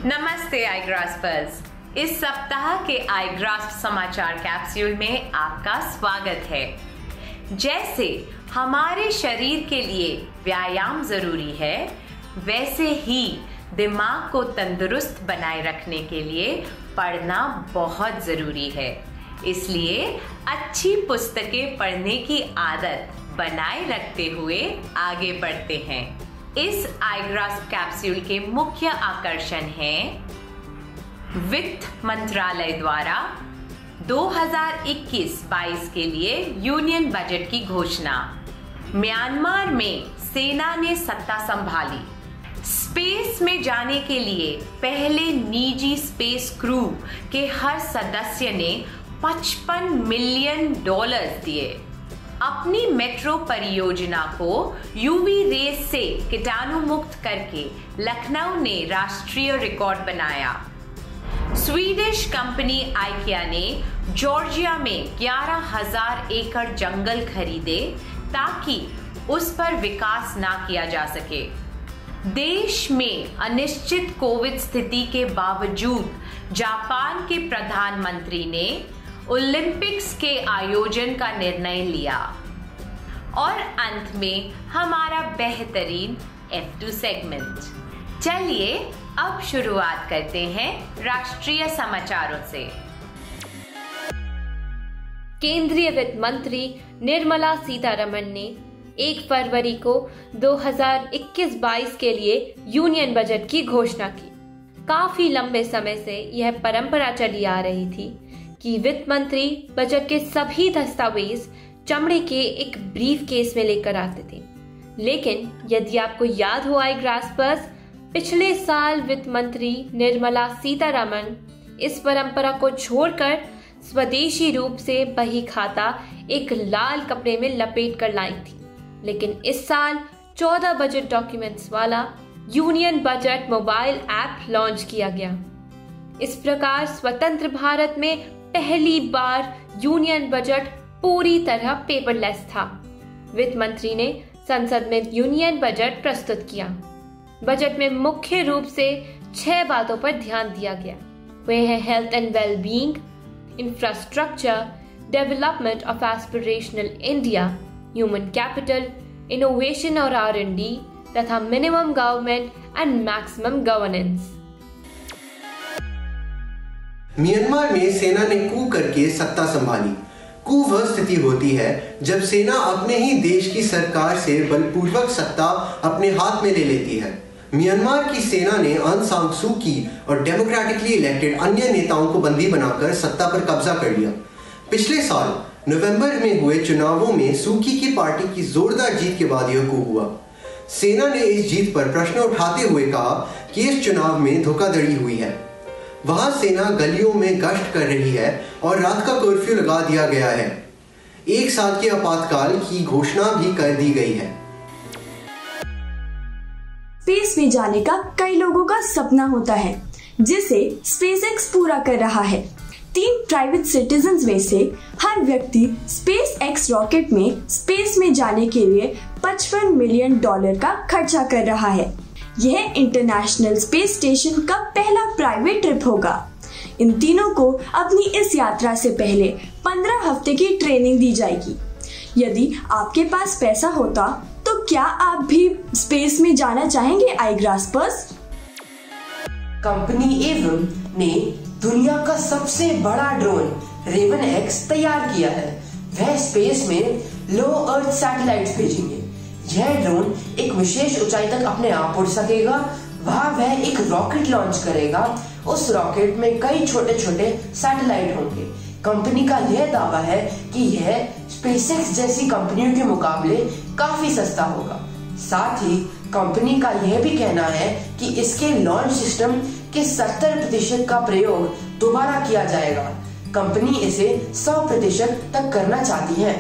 नमस्ते आई ग्रास्पर्स। इस सप्ताह के आई ग्रास्प समाचार कैप्सूल में आपका स्वागत है। जैसे हमारे शरीर के लिए व्यायाम जरूरी है, वैसे ही दिमाग को तंदुरुस्त बनाए रखने के लिए पढ़ना बहुत जरूरी है। इसलिए अच्छी पुस्तकें पढ़ने की आदत बनाए रखते हुए आगे बढ़ते हैं। इस आई ग्रास्प कैप्सूल के मुख्य आकर्षण हैं वित्त मंत्रालय द्वारा 2021-22 के लिए यूनियन बजट की घोषणा, म्यांमार में सेना ने सत्ता संभाली, स्पेस में जाने के लिए पहले निजी स्पेस क्रू के हर सदस्य ने $55 मिलियन दिए, अपनी मेट्रो परियोजना को यूवी रेस से कीटाणु मुक्त करके लखनऊ ने राष्ट्रीय रिकॉर्ड बनाया, स्वीडिश कंपनी आइकिया ने जॉर्जिया में 11,000 एकड़ जंगल खरीदे ताकि उस पर विकास ना किया जा सके, देश में अनिश्चित कोविड स्थिति के बावजूद जापान के प्रधानमंत्री ने ओलंपिक्स के आयोजन का निर्णय लिया, और अंत में हमारा बेहतरीन F2 सेगमेंट। चलिए अब शुरुआत करते हैं राष्ट्रीय समाचारों से। केंद्रीय वित्त मंत्री निर्मला सीतारमण ने 1 फरवरी को 2021-22 के लिए यूनियन बजट की घोषणा की। काफी लंबे समय से यह परंपरा चली आ रही थी कि वित्त मंत्री बजट के सभी दस्तावेज चमड़े के एक ब्रीफ केस में लेकर आते थे। लेकिन यदि आपको याद हो आई ग्रास्पर्स, पिछले साल वित्त मंत्री निर्मला सीतारमण इस परंपरा को छोड़कर स्वदेशी रूप से बही खाता एक लाल कपड़े में लपेट कर लाई थी। लेकिन इस साल 14 बजट डॉक्यूमेंट्स वाला union budget mobile app launch किया गया। इस प्रकार स्वतंत्र भारत में पहली बार यूनियन बजट पूरी तरह पेपरलेस था। वित्त मंत्री ने संसद में यूनियन बजट प्रस्तुत किया। बजट में मुख्य रूप से 6 बातों पर ध्यान दिया गया। वे हैं health and well being, infrastructure, development of aspirational India, human capital, innovation और R&D तथा minimum government and maximum governance. Myanmar में सेना ने कू करके सत्ता संभाली। कू वह स्थिति होती है जब सेना अपने ही देश की सरकार से बलपूर्वक सत्ता अपने हाथ में ले लेती है। म्यांमार की सेना ने ऑंग सान सू की और डेमोक्रेटिकली इलेक्टेड अन्य नेताओं को बंदी बनाकर सत्ता पर कब्जा कर लिया। पिछले साल नवंबर में हुए चुनावों में सूकी की पार्टी की जोरदार जीत के बाद यह कू हुआ। सेना ने इस जीत पर प्रश्न उठाते हुए कहा कि इस चुनाव में धोखाधड़ी हुई है। वहां सेना गलियों में गश्त कर रही है और रात का कर्फ्यू लगा दिया गया है। 1 साल के आपातकाल की घोषणा भी कर दी गई है। स्पेस में जाने का कई लोगों का सपना होता है, जिसे स्पेसएक्स पूरा कर रहा है। 3 प्राइवेट सिटीजन्स में से हर व्यक्ति स्पेसएक्स रॉकेट में स्पेस में जाने के लिए $55 मिलियन का खर्चा कर रहा है। यह इंटरनेशनल स्पेस स्टेशन का पहला प्राइवेट ट्रिप होगा। इन तीनों को अपनी इस यात्रा से पहले 15 हफ्ते की ट्रेनिंग दी जाएगी। यदि आपके पास पैसा होता तो क्या आप भी स्पेस में जाना चाहेंगे आई ग्रास्पर्स? कंपनी एवं ने दुनिया का सबसे बड़ा ड्रोन रेवन एक्स तैयार किया है। वह स्पेस में लो अर्थ सैटेलाइट्स भेजेंगे। यह ड्रोन एक विशेष ऊंचाई तक अपने आप उड़ सकेगा। वहां वह एक रॉकेट लॉन्च करेगा। उस रॉकेट में कई छोटे छोटे सैटेलाइट होंगे। कंपनी का यह दावा है कि यह स्पेसएक्स जैसी कंपनियों के मुकाबले काफी सस्ता होगा। साथ ही कंपनी का यह भी कहना है कि इसके लॉन्च सिस्टम के 70% का प्रयोग दोबारा किया जाएगा। कंपनी इसे 100% तक करना चाहती है।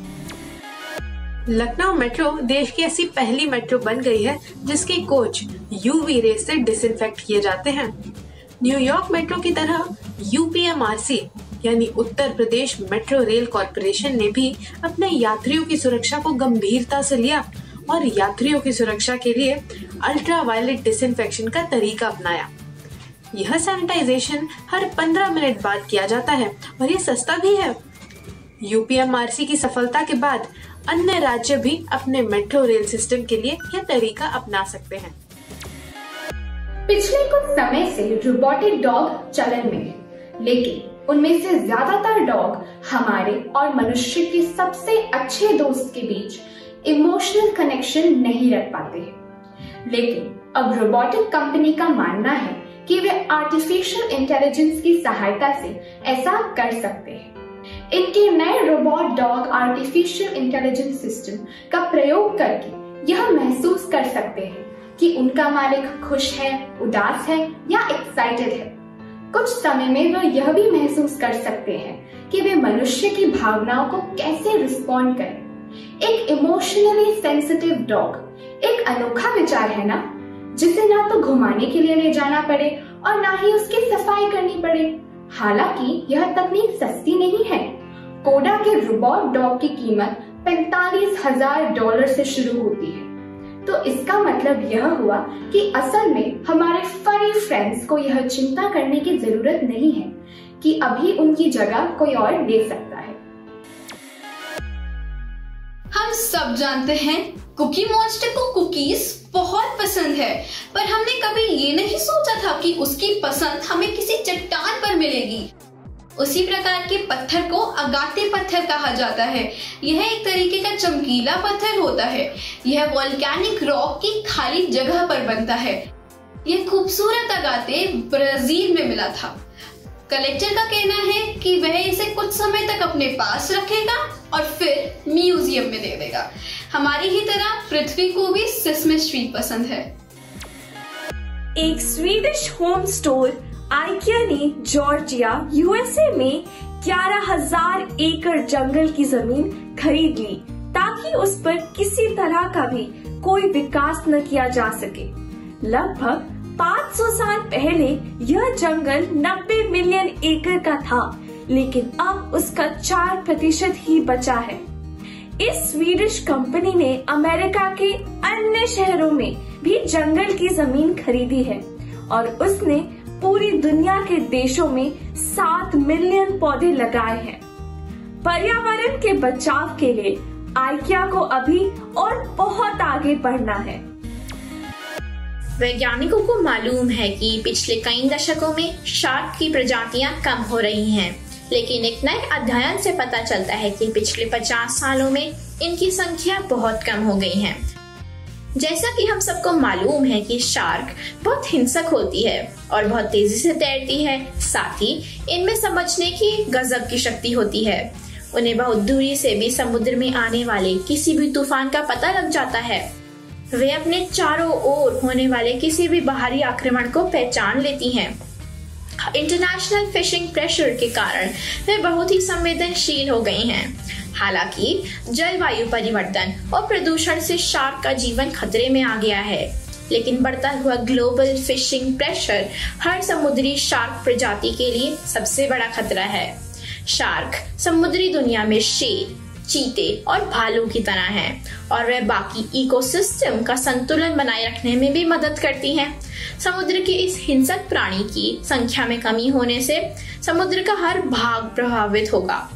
लखनऊ मेट्रो देश की ऐसी पहली मेट्रो बन गई है जिसके कोच यूवी रेस से डिसइंफेक्ट किए जाते हैं। न्यूयॉर्क मेट्रो की तरह UPMRC यानी Uttar Pradesh metro rail corporation ने भी अपने यात्रियों की सुरक्षा को गंभीरता से लिया और यात्रियों की सुरक्षा के लिए अल्ट्रावायलेट डिसइंफेक्शन का तरीका अपनाया। यह सैनिटाइजेशन हर 15 मिनट बाद किया जाता है और ये सस्ता भी है। यूपीएमआरसी की सफलता के बाद अन्य राज्य भी अपने मेट्रो रेल सिस्टम के लिए यह तरीका अपना सकते हैं। पिछले कुछ समय से रोबोटिक डॉग चलन में है, लेकिन उनमें से ज्यादातर डॉग हमारे और मनुष्य के सबसे अच्छे दोस्त के बीच इमोशनल कनेक्शन नहीं रख पाते हैं। लेकिन अब रोबोटिक कंपनी का मानना है कि वे आर्टिफिशियल इंटेलिजेंस की सहायता से ऐसा कर सकते हैं। इनके नए robot dog artificial intelligence system का प्रयोग करके यह महसूस कर सकते हैं कि उनका मालिक खुश है, उदास है या एक्साइटेड है। कुछ समय में वे यह भी महसूस कर सकते हैं कि वे मनुष्य की भावनाओं को कैसे रिस्पॉन्ड करें। एक इमोशनली सेंसिटिव डॉग एक अनोखा विचार है ना, जिसे ना तो घुमाने के लिए ले जाना पड़े और ना ही उसकी सफाई करनी पड़े। हालांकि यह तकनीक सस्ती नहीं है। कोडा के रोबोट डॉग की कीमत $45,000 से शुरू होती है। तो इसका मतलब यह हुआ कि असल में हमारे फरी फ्रेंड्स को यह चिंता करने की जरूरत नहीं है कि अभी उनकी जगह कोई और ले सकता है। हम सब जानते हैं कुकी मॉन्स्टर को कुकीज बहुत पसंद है, पर हमने कभी ये नहीं सोचा था कि उसकी पसंद हमें किसी चट्टान पर मिलेगी। उसी प्रकार के पत्थर को अगाते पत्थर कहा जाता है। यह एक तरीके का चमकीला पत्थर होता है। यह वोल्केनिक रॉक की खाली जगह पर बनता है। यह खूबसूरत अगाते ब्राजील में मिला था। कलेक्टर का कहना है कि वह इसे कुछ समय तक अपने पास रखेगा और फिर म्यूजियम में दे देगा। हमारी ही तरह पृथ्वी को भी सिस्मे स्ट्रीट पसंद है। एक स्वीडिश होम स्टोर आइकिया ने जॉर्जिया यूएसए में 11,000 एकड़ जंगल की जमीन खरीद ली ताकि उस पर किसी तरह का भी कोई विकास न किया जा सके। लगभग 500 साल पहले यह जंगल 90 मिलियन एकड़ का था, लेकिन अब उसका 4% ही बचा है। इस स्वीडिश कंपनी ने अमेरिका के अन्य शहरों में भी जंगल की जमीन खरीदी है और उसने पूरी दुनिया के देशों में 7 मिलियन पौधे लगाए हैं। पर्यावरण के बचाव के लिए आइकिया को अभी और बहुत आगे बढ़ना है। वैज्ञानिकों को मालूम है कि पिछले कई दशकों में शार्क की प्रजातियां कम हो रही हैं, लेकिन एक नए अध्ययन से पता चलता है कि पिछले 50 सालों में इनकी संख्या बहुत कम हो गई है। जैसा कि हम सबको मालूम है कि शार्क बहुत हिंसक होती है और बहुत तेजी से तैरती है। साथ ही इनमें समझने की गजब की शक्ति होती है। उन्हें बहुत दूरी से भी समुद्र में आने वाले किसी भी तूफान का पता लग जाता है। वे अपने चारों ओर होने वाले किसी भी बाहरी आक्रमण को पहचान लेती हैं। इंटरनेशनल फिशिंग प्रेशर के कारण वे बहुत ही संवेदनशील हो गई हैं। हालांकि जलवायु परिवर्तन और प्रदूषण से शार्क का जीवन खतरे में आ गया है, लेकिन बढ़ता हुआ ग्लोबल फिशिंग प्रेशर हर समुद्री शार्क प्रजाति के लिए सबसे बड़ा खतरा है। शार्क समुद्री दुनिया में शेर, चीते और भालू की तरह हैं और वे बाकी इकोसिस्टम का संतुलन बनाए रखने में भी मदद करती हैं। समुद्र के इस हिंसक प्राणी की संख्या में कमी होने से समुद्र का हर भाग प्रभावित होगा।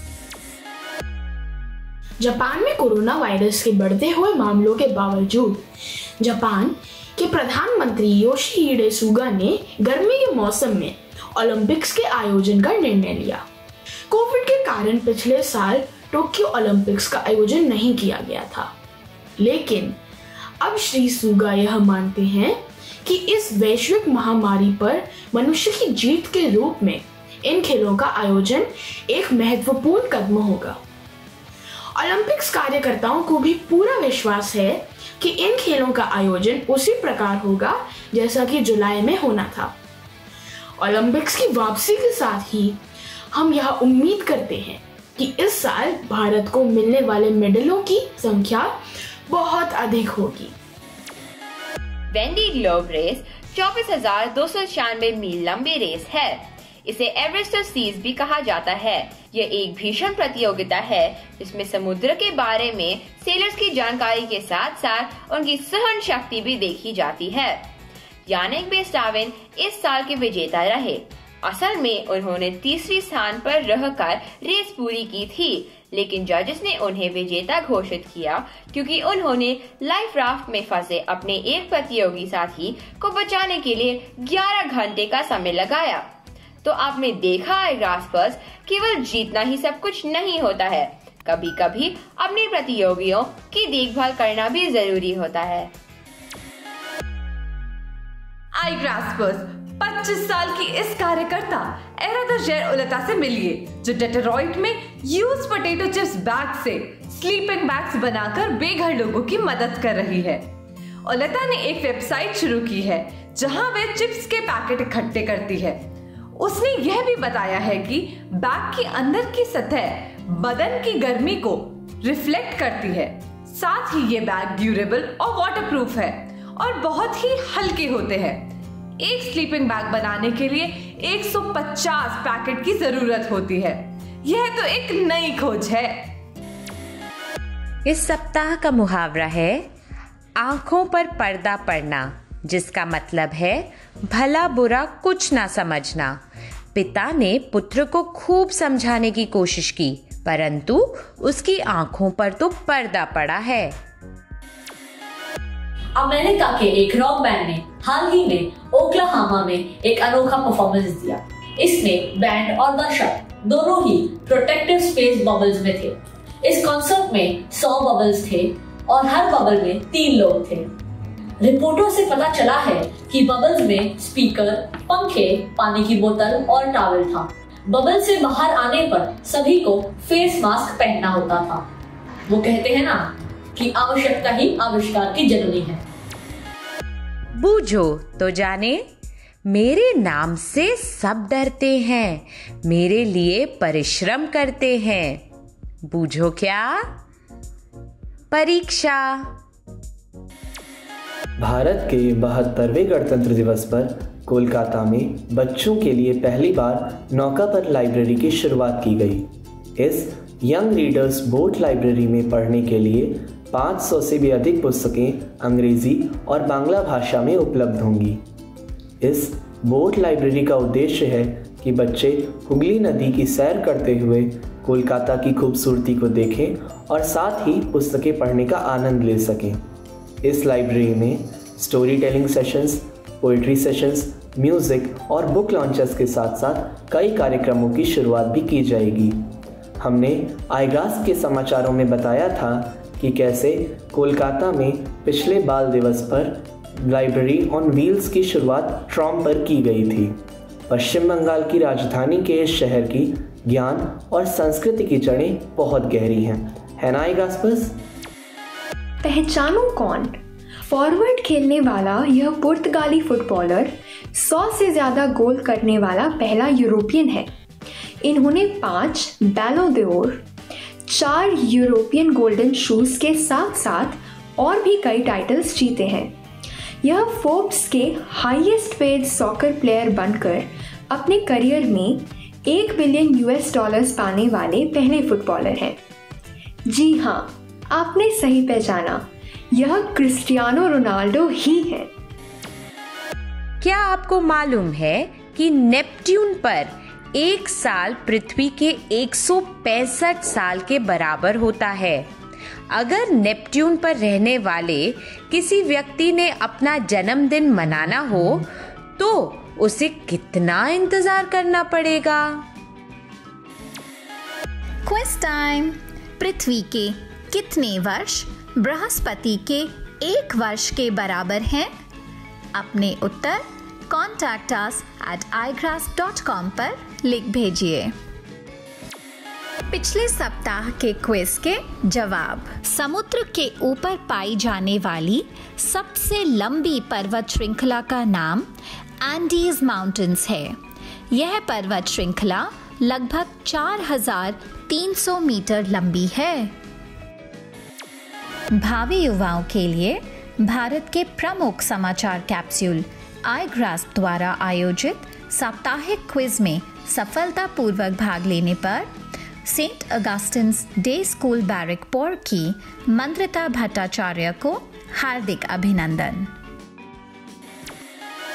जापान में कोरोना वायरस के बढ़ते हुए मामलों के बावजूद जापान के प्रधानमंत्री योशिहिडे सुगा ने गर्मी के मौसम में ओलंपिक्स के आयोजन का निर्णय लिया। कोविड के कारण पिछले साल टोक्यो ओलंपिक्स का आयोजन नहीं किया गया था, लेकिन अब श्री सुगा यह मानते हैं कि इस वैश्विक महामारी पर मनुष्य की जीत के रूप में इन खेलों का आयोजन एक महत्वपूर्ण कदम होगा। ओलंपिक्स कार्यकर्ताओं को भी पूरा विश्वास है कि इन खेलों का आयोजन उसी प्रकार होगा जैसा कि जुलाई में होना था। ओलंपिक्स की वापसी के साथ ही हम यह उम्मीद करते हैं कि इस साल भारत को मिलने वाले मेडलों की संख्या बहुत अधिक होगी। वेंडी ग्लोब रेस 24,296 मील लंबी रेस है। इसे एवरेस्ट ऑफ सीज भी कहा जाता है। यह एक भीषण प्रतियोगिता है जिसमें समुद्र के बारे में सेलर्स की जानकारी के साथ साथ उनकी सहन शक्ति भी देखी जाती है। यानिक बेस्टाविन इस साल के विजेता रहे। असल में उन्होंने तीसरी स्थान पर रहकर रेस पूरी की थी, लेकिन जजेस ने उन्हें विजेता घोषित किया क्योंकि उन्होंने लाइफ राफ्ट में फंसे अपने एक प्रतियोगी साथी को बचाने के लिए 11 घंटे का समय लगाया। तो आपने देखा है ग्रास्पर्स, केवल जीतना ही सब कुछ नहीं होता है, कभी कभी अपने प्रतियोगियों की देखभाल करना भी जरूरी होता है। आई ग्रास्पर्स 25 साल की इस कार्यकर्ता एरादा जैर उलता से मिलिए, जो डेट्रॉइट में यूज पोटैटो चिप्स बैग से स्लीपिंग बैग्स बनाकर बेघर लोगों की मदद कर रही है। उलता ने एक वेबसाइट शुरू की है जहां वे चिप्स के पैकेट इकट्ठे करती है। उसने यह भी बताया है कि बैग की अंदर की सतह बदन की गर्मी को रिफ्लेक्ट करती है। साथ ही ये बैग ड्यूरेबल और वाटरप्रूफ है और बहुत ही हल्के होते हैं। एक स्लीपिंग बैग बनाने के लिए 150 पैकेट की जरूरत होती है। यह तो एक नई खोज है। इस सप्ताह का मुहावरा है आंखों पर पर्दा पड़ना, जिसका मतलब है भला बुरा कुछ ना समझना। पिता ने पुत्र को खूब समझाने की कोशिश की, परंतु उसकी आंखों पर तो पर्दा पड़ा है। अमेरिका के एक रॉक बैंड ने हाल ही में ओक्लाहोमा में एक अनोखा परफॉर्मेंस दिया। इसमें बैंड और दर्शक दोनों ही प्रोटेक्टिव स्पेस बबल्स में थे। इस कॉन्सर्ट में 100 बबल्स थे और हर बबल में 3 लोग थे। रिपोर्टों से पता चला है कि बबल्स में स्पीकर, पंखे, पानी की बोतल और टॉवल था। बबल से बाहर आने पर सभी को फेस मास्क पहनना होता था। वो कहते हैं ना कि आवश्यकता ही आविष्कार की जननी है। बूझो तो जाने, मेरे नाम से सब डरते हैं, मेरे लिए परिश्रम करते हैं। बूझो क्या? परीक्षा। भारत के 72वें गणतंत्र दिवस पर कोलकाता में बच्चों के लिए पहली बार नौका पर लाइब्रेरी की शुरुआत की गई। इस यंग रीडर्स बोट लाइब्रेरी में पढ़ने के लिए 500 से भी अधिक पुस्तकें अंग्रेजी और बांग्ला भाषा में उपलब्ध होंगी। इस बोट लाइब्रेरी का उद्देश्य है कि बच्चे हुगली नदी की सैर करते हुए कोलकाता की खूबसूरती को देखें और साथ ही पुस्तकें पढ़ने का आनंद ले सकें। इस लाइब्रेरी में story telling sessions, poetry sessions, music और बुक लॉन्चर्स के साथ साथ कई कार्यक्रमों की शुरुआत भी की जाएगी। हमने आईग्रास के समाचारों में बताया था कि कैसे कोलकाता में पिछले बाल दिवस पर लाइब्रेरी ऑन व्हील्स की शुरुआत ट्रॉम पर की गई थी। पश्चिम बंगाल की राजधानी के इस शहर की ज्ञान और संस्कृति की जड़ें बहुत गहरी हैं, है ना ग्रास्पर्स? पहचानो कौन? फॉरवर्ड खेलने वाला यह पुर्तगाली फुटबॉलर 100 से ज्यादा गोल करने वाला पहला यूरोपियन है। इन्होंने 5 Balor d'Or, 4 European golden shoes के साथ साथ और भी कई टाइटल्स जीते हैं। यह फोर्ब्स के हाईएस्ट पेड सॉकर प्लेयर बनकर अपने करियर में $1 बिलियन पाने वाले पहले फुटबॉलर हैं। जी हाँ, आपने सही पहचाना, यह क्रिस्टियानो रोनाल्डो ही है। क्या आपको मालूम है कि नेपट्यून पर एक साल पृथ्वी के 165 साल के बराबर होता है? अगर नेपट्यून पर रहने वाले किसी व्यक्ति ने अपना जन्मदिन मनाना हो तो उसे कितना इंतजार करना पड़ेगा? Quiz time. पृथ्वी के कितने वर्ष बृहस्पति के 1 वर्ष के बराबर हैं? अपने उत्तर contact us at igrass.com पर लिख भेजिए। पिछले सप्ताह के क्विज के जवाब। समुद्र के ऊपर पाई जाने वाली सबसे लंबी पर्वत श्रृंखला का नाम एंडीज माउंटेन्स है। यह पर्वत श्रृंखला लगभग 4300 मीटर लंबी है। भावी युवाओं के लिए भारत के प्रमुख समाचार कैप्सूल आईग्रास द्वारा आयोजित साप्ताहिक क्विज में सफलतापूर्वक भाग लेने पर Saint Augustine's day school Barrackpore की मंत्रिता भट्टाचार्य को हार्दिक अभिनंदन।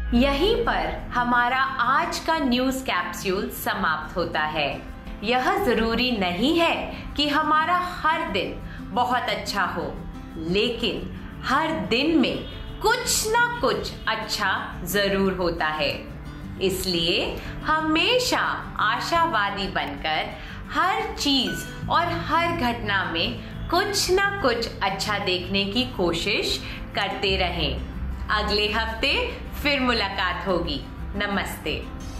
यहीं पर हमारा आज का न्यूज कैप्सूल समाप्त होता है। यह जरूरी नहीं है कि हमारा हर दिन बहुत अच्छा हो, लेकिन हर दिन में कुछ ना कुछ अच्छा जरूर होता है। इसलिए हमेशा आशावादी बनकर हर चीज और हर घटना में कुछ ना कुछ अच्छा देखने की कोशिश करते रहें। अगले हफ्ते फिर मुलाकात होगी। नमस्ते।